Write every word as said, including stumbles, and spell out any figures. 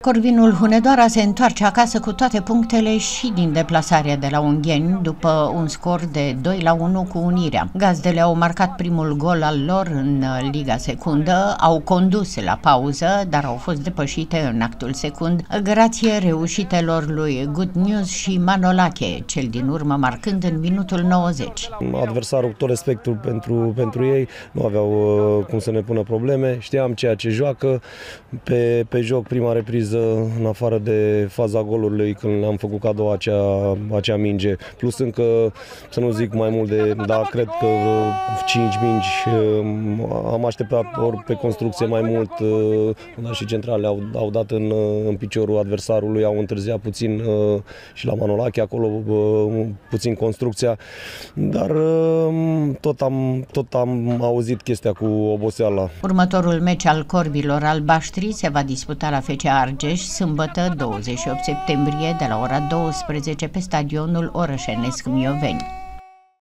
Corvinul Hunedoara se întoarce acasă cu toate punctele și din deplasarea de la Ungheni după un scor de doi la unu cu Unirea. Gazdele au marcat primul gol al lor în Liga Secundă, au condus la pauză, dar au fost depășite în actul secund grație reușitelor lui Good News și Manolache, cel din urmă marcând în minutul nouăzeci. Adversarul, tot respectul pentru, pentru ei, nu aveau cum să ne pună probleme, știam ceea ce joacă, pe, pe joc prima repriză în afară de faza golului când am făcut cadou acea, acea minge, plus încă, să nu zic mai mult de, dar cred că cinci mingi am așteptat ori pe construcție mai mult, dar și centrale au, au dat în, în piciorul adversarului, au întârziat puțin și la Manolache, acolo puțin construcția, dar tot am, tot am auzit chestia cu oboseala. Următorul meci al corbilor albaștri se va disputa la F C Argeș sâmbătă douăzeci și opt septembrie de la ora douăsprezece pe stadionul Orășenesc Mioveni.